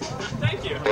Thank you.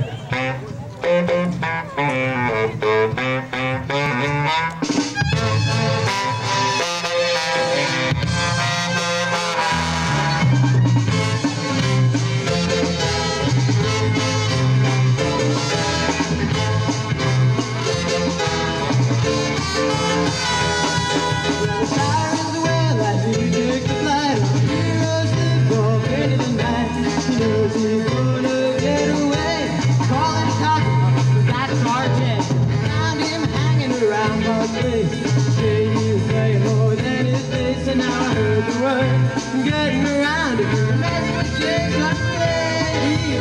Getting around if you mess with chicks like a lady,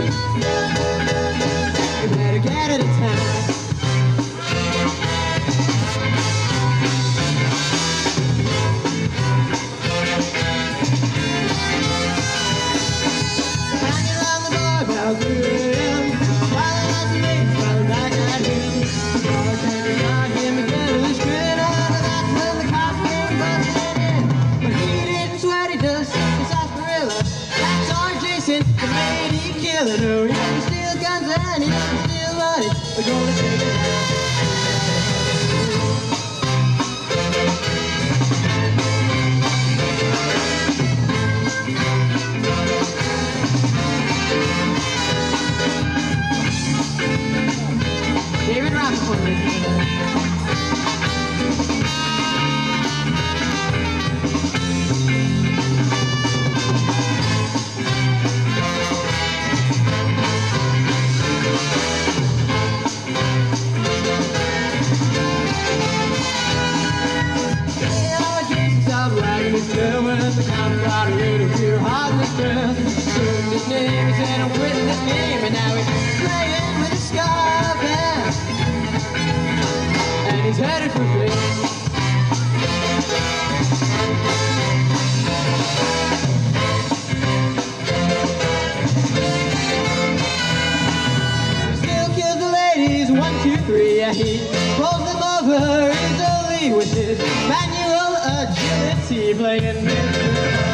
you better get out of town. Hanging around the bar about 3 a.m. Smiling at the ladies, smiling back at him. The bartender got him a devilish grin. Oh, that's when the cops came busting in. But he didn't sweat, he just the sarsaparilla. That's our Jason, the lady killer. No, he can steal guns and he can steal money. We're gonna take it down. David Rappaport, ladies and gentlemen. The camaraderie to pure heartless breath. Soon his name, he said I'm quitting this game, and now he's playing with a scar band. And he's headed for fame. He still kills the ladies, 1, 2, 3. Yeah, he rolls them over easily with his manual agility, playing Mr.